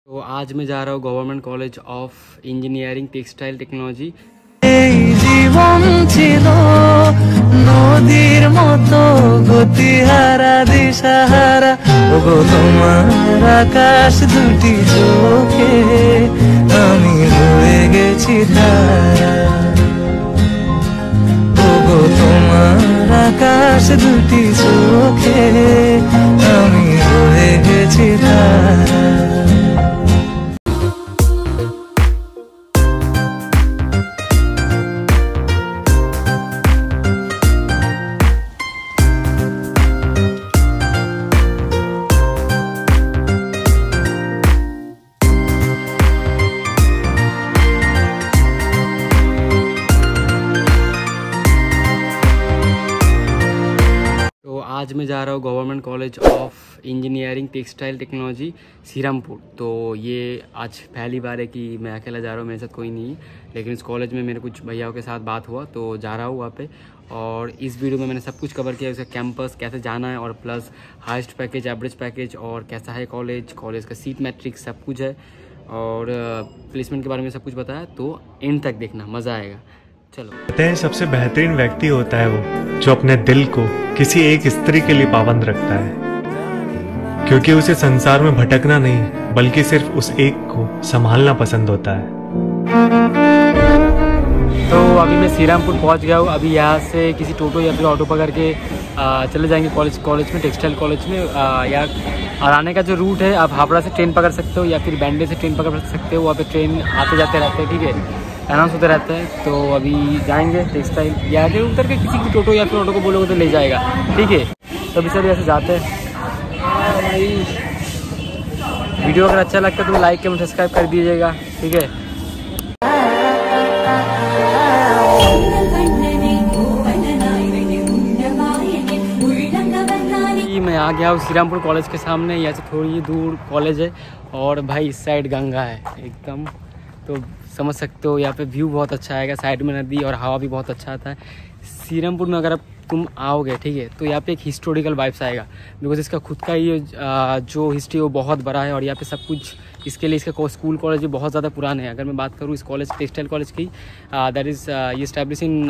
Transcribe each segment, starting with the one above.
तो आज मैं जा रहा हूँ government college of engineering textile technology. জীবন ছিল নদীর মতো গতিহারা দিশাহারা, ওগো তোমার আকাশ দুটি চোখে আমি হয়ে গেছি তারা, ওগো তোমার আকাশ দুটি চোখে আমি হয়ে গেছি তারা। आज मैं जा रहा हूँ government college of engineering textile technology Serampore. तो ये आज पहली बार है कि मैं अकेला जा रहा हूँ, मेरे साथ कोई नहीं है। लेकिन इस कॉलेज में मेरे कुछ भैयाओं के साथ बात हुआ तो जा रहा हूँ वहाँ पे। और इस वीडियो में मैंने सब कुछ कवर किया, उसका कैंपस कैसे जाना है और plus highest package, average package और कैसा है कॉलेज का सीट मैट्रिक्स सब कुछ है और प्लेसमेंट के बारे में सब कुछ बताया। तो एंड तक देखना, मज़ा आएगा। चलो। कहते हैं सबसे बेहतरीन व्यक्ति होता है वो जो अपने दिल को किसी एक स्त्री के लिए पाबंद रखता है, क्योंकि उसे संसार में भटकना नहीं बल्कि सिर्फ उस एक को संभालना पसंद होता है। तो अभी मैं सीरामपुर पहुंच गया हूँ। अभी यहाँ से किसी टोटो या फिर ऑटो पकड़ के चले जाएंगे कॉलेज में, टेक्सटाइल कॉलेज में। या और आने का जो रूट है, आप हावड़ा से ट्रेन पकड़ सकते हो या फिर बैंडे से ट्रेन पकड़ सकते हो। वहाँ पे ट्रेन आते जाते रहते हैं, ठीक है, अनाउंस होते रहता है। तो अभी जाएंगे टेक्सटाइल, या आगे उतर के किसी भी टोटो या फिर ऑटो को बोलोगे तो ले जाएगा, ठीक है। तो अभी सर ऐसे जाते हैं। वीडियो अगर अच्छा लगता है तो लाइक कमेंट सब्सक्राइब कर दीजिएगा, ठीक है। मैं आ गया हूँ सीरामपुर कॉलेज के सामने। यहाँ से थोड़ी दूर कॉलेज है और भाई इस साइड गंगा है एकदम, तो समझ सकते हो यहाँ पे व्यू बहुत अच्छा आएगा। साइड में नदी और हवा भी बहुत अच्छा आता है। सीरामपुर में अगर तुम आओगे, ठीक है, तो यहाँ पे एक हिस्टोरिकल वाइब्स आएगा, बिकॉज इसका खुद का ये जो हिस्ट्री है वो बहुत बड़ा है। और यहाँ पे सब कुछ इसके लिए इसका स्कूल कॉलेज भी बहुत ज़्यादा पुराने हैं। अगर मैं बात करूँ इस कॉलेज टेक्सटाइल कॉलेज की, दैट इज़ ये इस्टेब्लिश इन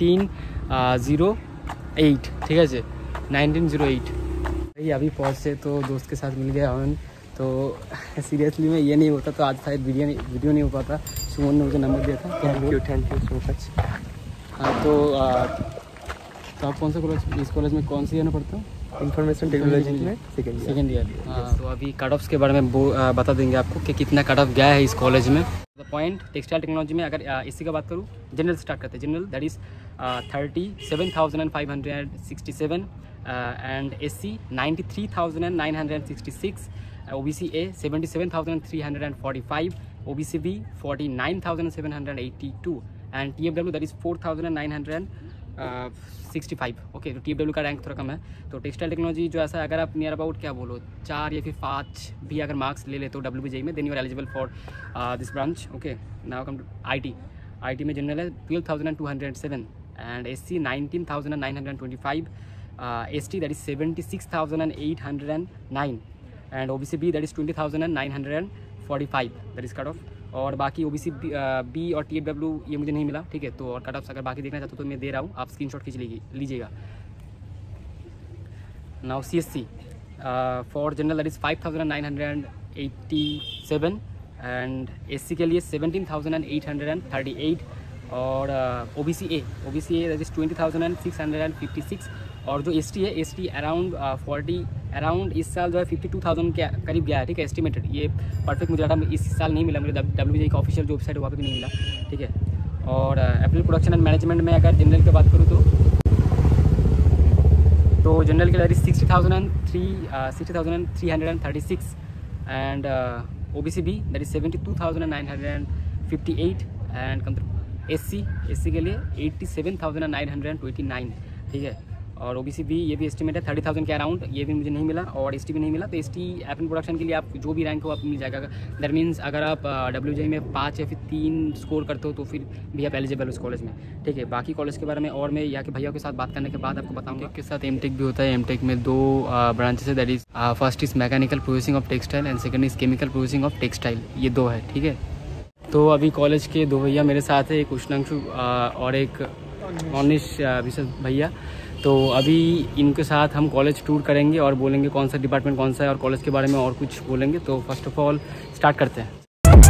1908, ठीक है जी, 1908। अभी पहुँचे तो दोस्त के साथ मिल गया हूँ। तो सीरियसली में ये नहीं होता तो आज शायद वीडियो नहीं हो पाता। सुमन ने मुझे नंबर दिया था। Thank you so much. हाँ, तो आप कौन सा कॉलेज, इस कॉलेज में कौन सी ईयर में पढ़ते हो? इंफॉर्मेशन टेक्नोलॉजी में सेकेंड ईयर। हाँ, तो अभी कट ऑफ्स के बारे में बता देंगे आपको कि कितना कट ऑफ गया है इस कॉलेज में। द पॉइंट टेक्सटाइल टेक्नोलॉजी में अगर इसी का बात करूँ, जनरल स्टार्ट करते हैं। General that is 37,567 and SC 93,966, OBC A 77,345, OBC B 49,782 and TFW that is 4,965। Okay, तो TFW का रैंक थोड़ा कम है। तो टेक्सटाइल टेक्नोलॉजी जो ऐसा, अगर आप नियर अबाउट क्या बोलो 4 या फिर 5 भी अगर मार्क्स ले ले तो WBJE में, then you are eligible for this branch. Okay, now come to IT में जनरल है 12,207 and SC 19,925, ST that is 76,809 and OBC B that is 20,945, that is cut off। और बाकी OBC B और TFW ये मुझे नहीं मिला, ठीक है। तो और कट ऑफ अगर बाकी देखना चाहते हो तो मैं दे रहा हूँ, आप स्क्रीनशॉट खींच लीजिएगा। Now CSC for general that is 5,987 and SC के लिए 17,838 और OBC A दैट इज़ 20,656 और जो ST है, ST अराउंड इस साल जो है 52,000 के करीब गया है, ठीक है, एस्टिमेटेड। ये परफेक्ट मुझे डाटा इस साल नहीं मिला, मुझे WBJE का ऑफिशियल जो वेबसाइट है वहाँ पे भी नहीं मिला, ठीक है। और अप्रिल प्रोडक्शन एंड मैनेजमेंट में अगर जनरल की बात करूँ तो जनरल के लिए 60,336 and OBC B that is 72,958 and SC के लिए 87,929, ठीक है। और OBC भी ये भी एस्टिमेट है 30,000 के अराउंड, ये भी मुझे नहीं मिला और ST भी नहीं मिला। तो ST एफ प्रोडक्शन के लिए आप जो भी रैंक हो आप मिल जाएगा। दैट मीन्स अगर आप WJ में 5 या फिर 3 स्कोर करते हो तो फिर भी आप एलिजिबल हो उस कॉलेज में, ठीक है। बाकी कॉलेज के बारे में और मैं यहाँ के भैया के साथ बात करने के बाद आपको बताऊँगा। के साथ MTech भी होता है। MTech में 2 ब्रांचेस है, that is first is mechanical processing of textile and second is chemical processing of textile, ये 2 है, ठीक है। तो अभी कॉलेज के 2 भैया मेरे साथ है, एक उष्णांशु और एक मोनिश भैया। तो अभी इनके साथ हम कॉलेज टूर करेंगे और बोलेंगे कौन सा डिपार्टमेंट कौन सा है और कॉलेज के बारे में और कुछ बोलेंगे। तो फर्स्ट ऑफ ऑल स्टार्ट करते हैं।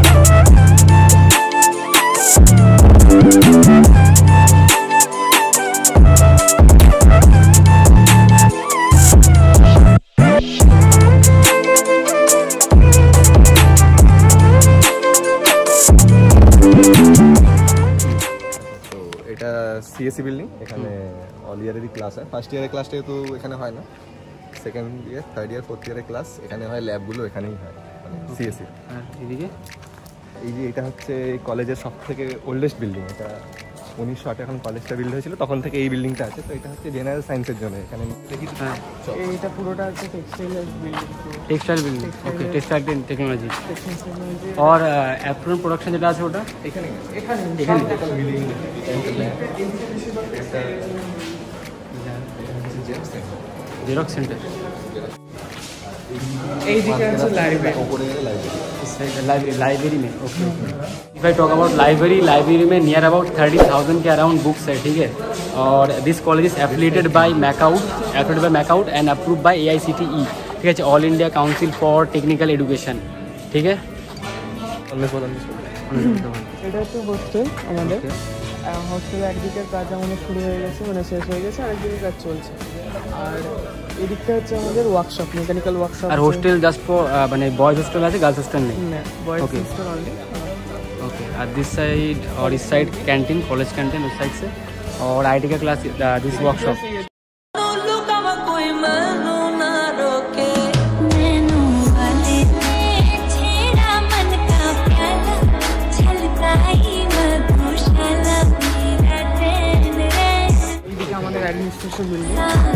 এটা সিএসসি বিল্ডিং, এখানে অল ইয়ারেরই ক্লাস হয়। ফার্স্ট ইয়ারের ক্লাসটা তো এখানে হয় না, second year, third year, fourth ইয়ারের ক্লাস এখানে হয়, ল্যাবগুলো এখানেই হয়, মানে সিএসসি। আর এদিকে এই যে এটা হচ্ছে কলেজের সব থেকে ওল্ডেস্ট বিল্ডিং। এটা 1908 এখন কলেজটা বিল্ড হয়েছিল, তখন থেকে এই বিল্ডিংটা আছে। তো এটা হচ্ছে জেনারেল সায়েন্সের জন্য। এখানে এটা পুরোটা হচ্ছে textile building, okay, textile technology. और एप्रोन प्रोडक्शन যেটা আছে ওটা এখানে বিল্ডিং জেরক্স সেন্টার। এই দিকে আছে লাইব্রেরি, উপরে লাইব্রেরি। लाइब्रेरी में okay. If I talk about library में नियर अबाउट 30,000 के अराउंड बुक्स है, ठीक है। और this college is affiliated by MAKAUT and approve by AICTE, ठीक है, all India council for technical education, ठीक है। এটা হচ্ছে হোস্টেল আমাদের। হোস্টেলে একদিকের কাজ আমাদের শুরু হয়ে গেছে, মানে শেষ হয়ে গেছে, আর একদিকে কাজ চলছে। আর এদিকটা হচ্ছে আমাদের ওয়ার্কশপ, মেকানিক্যাল ওয়ার্কশপ। আর হোস্টেল জাস্ট ফর মানে বয়েজ হোস্টেল আছে, গার্লস হোস্টেল নেই। Boys Okay. Hostel only. Okay. और दिस साइड और इस साइड कैंटीन, कॉलेज कैंटीन उस साइड से, और IT का क्लास, दिस वर्कशॉप। এইদিকে আমাদের অ্যাডমিনিস্ট্রেশন বিল্ডিং।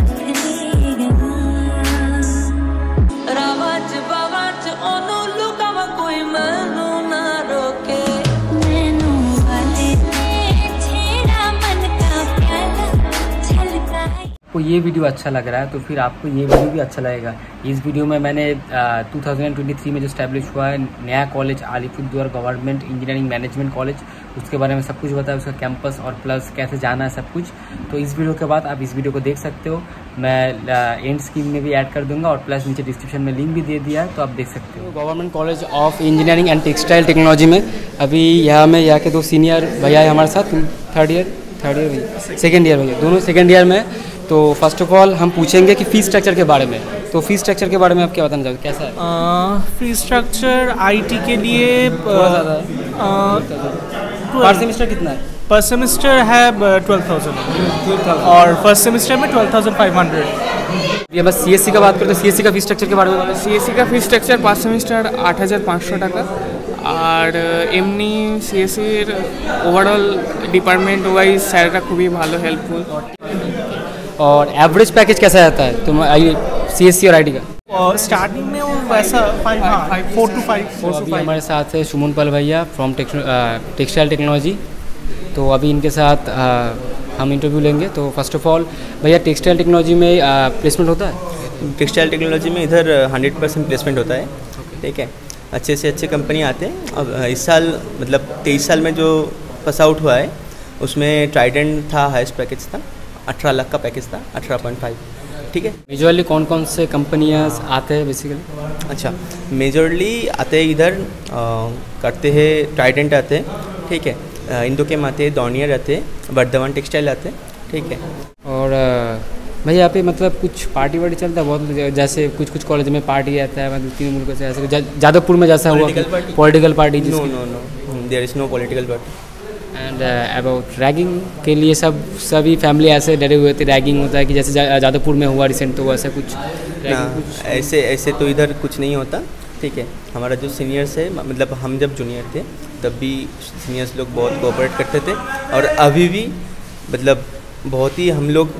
आपको ये वीडियो अच्छा लग रहा है तो फिर आपको ये वीडियो भी अच्छा लगेगा। इस वीडियो में मैंने 2023 में जो स्टैब्लिश हुआ है नया college Alipurduar government engineering management college, उसके बारे में सब कुछ बताया, उसका कैंपस और प्लस कैसे जाना है सब कुछ। तो इस वीडियो के बाद आप इस वीडियो को देख सकते हो, मैं एंड स्क्रीन में भी ऐड कर दूंगा और प्लस नीचे डिस्क्रिप्शन में लिंक भी दे दिया है, तो आप देख सकते हो। Government college of engineering and textile technology में अभी यहाँ के 2 सीनियर भैया है हमारे साथ, सेकेंड ईयर भैया, दोनों सेकेंड ईयर में। तो फर्स्ट ऑफ ऑल हम पूछेंगे कि फ़ीस स्ट्रक्चर के बारे में। तो फीस स्ट्रक्चर के बारे में आप क्या बताना चाहोगे, कैसा है? फी स्ट्रक्चर IT के लिए पर सेमेस्टर कितना है? पर सेमेस्टर है 12,000 और फर्स्ट सेमेस्टर में 12,500। ये बस CSC का बात करते हैं, CSC का फीस स्ट्रक्चर के बारे में बताओ। CSC का फी स्ट्रक्चर 5 सेमेस्टर 8,500 টাকা। আর এমনি CSCর ওভারঅল ডিপার্টমেন্ট वाइज স্যাররা খুবই ভালো, হেল্পফুল। और एवरेज पैकेज कैसा रहता है तुम CSC और IT का? स्टार्टिंग में वो वैसा 4 to 5। अभी हमारे साथ है सुमन पाल भैया फ्रॉम टेक्सटाइल टेक्नोलॉजी। तो अभी इनके साथ हम इंटरव्यू लेंगे। तो फर्स्ट ऑफ ऑल भैया टेक्सटाइल टेक्नोलॉजी में प्लेसमेंट होता है? टेक्सटाइल टेक्नोलॉजी में इधर 100% प्लेसमेंट होता है, ठीक है। अच्छे से अच्छे कंपनी आते हैं। अब इस साल मतलब 23 साल में जो पास आउट हुआ है उसमें ट्राइडेंट था, हाईएस्ट पैकेज था, 18 लाख का पैकेज था, 18.5, ठीक है। मेजरली कौन कौन से कंपनियाँ आते हैं बेसिकली? अच्छा, मेजरली आते हैं इधर करते हैं, ट्राइडेंट आते हैं, ठीक है, इंदोकेम आते हैं, डॉर्नियर आते हैं, वर्धमान टेक्सटाइल आते हैं, ठीक है। और भाई यहाँ पे मतलब कुछ पार्टी वार्टी चलता है बहुत, जैसे कुछ कॉलेज में पार्टी रहता है, मतलब 3 मुल्कों से ऐसे जादवपुर में जैसा हुआ political party? No, there is no political party. And about ragging के लिए सभी फैमिली ऐसे डरे हुए थे, रैगिंग होता है कि जैसे जादवपुर में हुआ रिसेंट, तो वैसे कुछ ऐसे तो इधर कुछ नहीं होता, ठीक है। हमारा जो सीनियर्स है, मतलब हम जब जूनियर थे तब भी सीनियर्स लोग बहुत कोऑपरेट करते थे और अभी भी मतलब बहुत ही हम लोग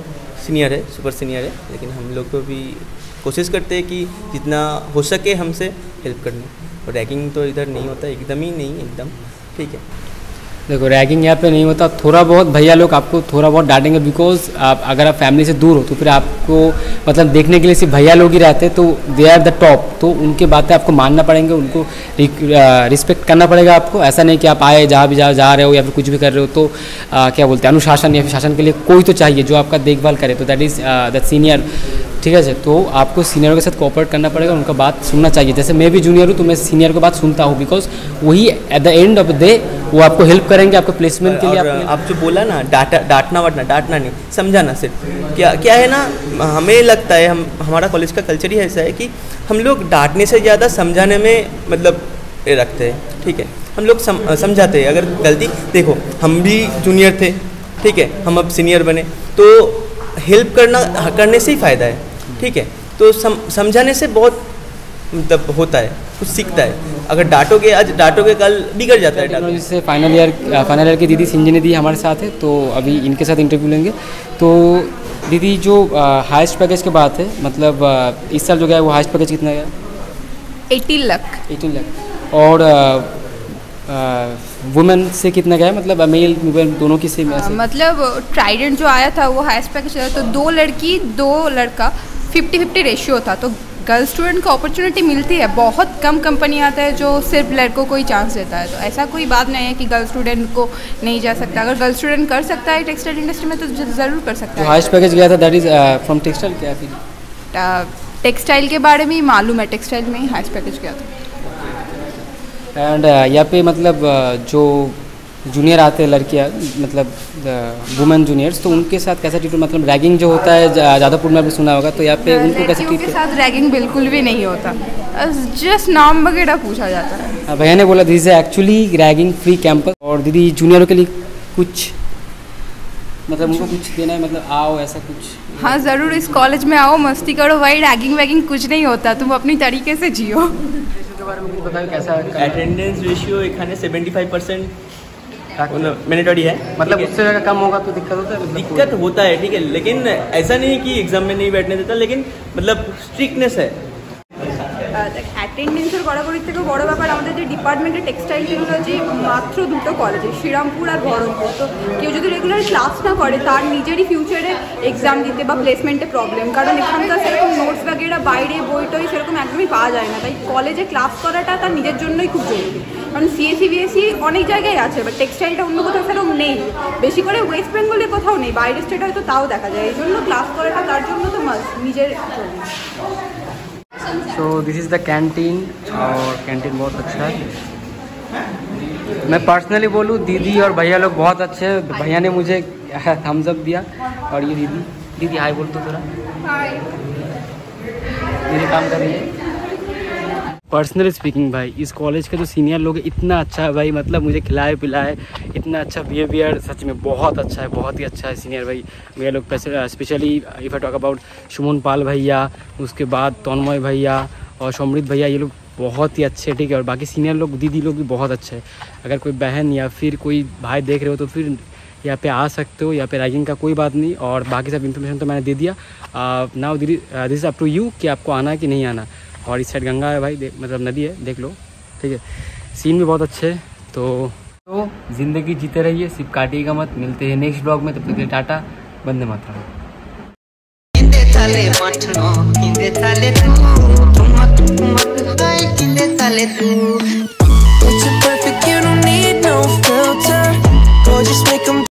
सीनियर है, सुपर सीनियर है, लेकिन हम लोग को भी कोशिश करते हैं कि जितना हो सके हमसे हेल्प करने, और रैगिंग तो इधर नहीं होता, एकदम ही नहीं, एकदम ठीक है। देखो रैगिंग यहाँ पे नहीं होता, थोड़ा बहुत भैया लोग आपको थोड़ा बहुत डांटेंगे, बिकॉज आप अगर आप फैमिली से दूर हो तो फिर आपको मतलब देखने के लिए सिर्फ भैया लोग ही रहते हैं, तो दे आर द टॉप, तो उनकी बातें आपको मानना पड़ेंगे, उनको रिस्पेक्ट करना पड़ेगा आपको। ऐसा नहीं कि आप आए जहाँ भी जा रहे हो या फिर कुछ भी कर रहे हो तो क्या बोलते हैं अनुशासन या फिर शासन के लिए कोई तो चाहिए जो आपका देखभाल करे, तो दैट इज़ द सीनियर, ठीक है सर। तो आपको सीनियरों के साथ कोऑपरेट करना पड़ेगा, उनका बात सुनना चाहिए। जैसे मैं भी जूनियर हूँ तो मैं सीनियर की बात सुनता हूँ, बिकॉज वही at the end of the day वो आपको हेल्प करेंगे, आपको प्लेसमेंट के लिए। आप जो बोला ना डांटना नहीं, समझाना सिर्फ। क्या है ना, हमें लगता है हमारा कॉलेज का कल्चर ही ऐसा है कि हम लोग डांटने से ज़्यादा समझाने में मतलब रखते हैं, ठीक है। हम लोग समझाते हैं, अगर गलती देखो हम भी जूनियर थे, ठीक है, हम अब सीनियर बने, तो हेल्प करने से ही फ़ायदा है, ठीक है। तो समझाने से बहुत मतलब होता है, कुछ सीखता है। अगर डांटोगे आज, डांटोगे कल, बिगड़ जाता है। टेक्नोलॉजी से फाइनल ईयर की दीदी संजनी दी हमारे साथ है, तो अभी इनके साथ इंटरव्यू लेंगे। तो दीदी जो हाईएस्ट पैकेज की बात है, मतलब इस साल जो गया वो हाईएस्ट पैकेज कितना गया? 18 लाख। 18 लाख। और वुमेन से कितना गया, मतलब मेल वुमेन दोनों की सेम? मतलब ट्राइडेंट जो आया था वो हाईएस्ट पैकेज था, तो 2 लड़की 2 लड़का 50-50 रेशियो था, तो गर्ल स्टूडेंट को अपॉर्चुनिटी मिलती है। बहुत कम कंपनी आता है जो सिर्फ लड़कों को ही चांस देता है, तो ऐसा कोई बात नहीं है कि गर्ल स्टूडेंट को नहीं जा सकता। अगर गर्ल स्टूडेंट कर सकता है टेक्सटाइल इंडस्ट्री में तो ज़रूर कर सकता है। हाईएस्ट पैकेज गया था दैट इज़ फ्रॉम टेक्सटाइल, क्या फिर टेक्सटाइल के बारे में ही मालूम है, टेक्सटाइल में ही हाईएस्ट पैकेज गया था। एंड यहाँ पे मतलब जो जूनियर आते हैं लड़कियाँ, मतलब वुमेन जूनियर्स, तो उनके साथ कैसा ट्रीट, मतलब रैगिंग जो होता है जादवपुर में आपने सुना होगा, तो यहाँ पे उनको कैसे ट्रीट? के साथ रैगिंग बिल्कुल भी नहीं होता, जस्ट नाम वगैरह पूछा जाता है। भैया ने बोला this is actually ragging free campus. और दीदी जूनियरों के लिए कुछ मतलब उनको कुछ देना है, मतलब आओ ऐसा कुछ? हाँ ज़रूर, इस कॉलेज में आओ, मस्ती करो भाई, रैगिंग वैगिंग कुछ नहीं होता, तुम अपनी तरीके से जियो। के बारे में कुछ बताओ कैसा? अटेंडेंस रेशियो एखाने 75% मैंडेटरी है, मतलब उससे अगर कम होगा तो दिक्कत होता है? दिक्कत होता है, ठीक है, लेकिन ऐसा नहीं कि एग्जाम में नहीं बैठने देता, लेकिन मतलब स्ट्रिक्टनेस है। অ্যাটেন্ডেন্সের গড়াগড়ির থেকেও বড় ব্যাপার আমাদের যে ডিপার্টমেন্টে টেক্সটাইল টেকনোলজি মাত্র 2টো কলেজে, শ্রীরামপুর আর বহরমপুর। তো কেউ যদি রেগুলার ক্লাস না করে তার নিজেরই ফিউচারে এক্সাম দিতে বা প্লেসমেন্টে প্রবলেম, কারণ এখানকার সেরকম নোটস বাগেরা বাইরে বই টই সেরকম একদমই পাওয়া যায় না। তাই কলেজে ক্লাস করাটা তার নিজের জন্যই খুব জরুরি, কারণ সিএসসি বিএসসি অনেক জায়গায় আছে, বাট টেক্সটাইলটা অন্য কোথাও সেরকম নেই, বেশি করে ওয়েস্ট বেঙ্গলে কোথাও নেই, বাইরের স্টেট হয়তো তাও দেখা যায়। এই জন্য ক্লাস করাটা তার জন্য তো মাস্ট, নিজের জন্য। So this is the canteen, और कैंटीन बहुत अच्छा है। मैं पर्सनली बोलूँ दीदी और भैया लोग बहुत अच्छे हैं। भैया ने मुझे थम्स अप दिया, और ये दीदी हाय बोल तो थोड़ा। दीदी काम कर रही है। पर्सनली स्पीकिंग भाई, इस कॉलेज के जो सीनियर लोग हैं इतना अच्छा है भाई, मतलब मुझे खिलाए पिलाए, इतना अच्छा बिहेवियर, सच में बहुत अच्छा है, बहुत ही अच्छा है सीनियर भाई। भैया लोग specially if I talk about Suman Pal भैया, उसके बाद तन्मय भैया और समृद्ध भैया, ये लोग बहुत ही अच्छे, ठीक है। और बाकी सीनियर लोग, दीदी लोग भी बहुत अच्छे हैं। अगर कोई बहन या फिर कोई भाई देख रहे हो तो फिर यहाँ पे आ सकते हो, यहाँ पे रैगिंग का कोई बात नहीं। और बाकी सब इन्फॉर्मेशन तो मैंने दे दिया। नाउ दीदी this is up to you कि आपको आना है कि नहीं आना। और इस साइड गंगा है भाई, मतलब नदी है, देख लो, ठीक है। सीन भी बहुत अच्छे है। तो ज़िंदगी जीते रहिए, सिर्फ काटिएगा मत। मिलते हैं नेक्स्ट ब्लॉग में, तब तक के टाटा, वंदे मातरम।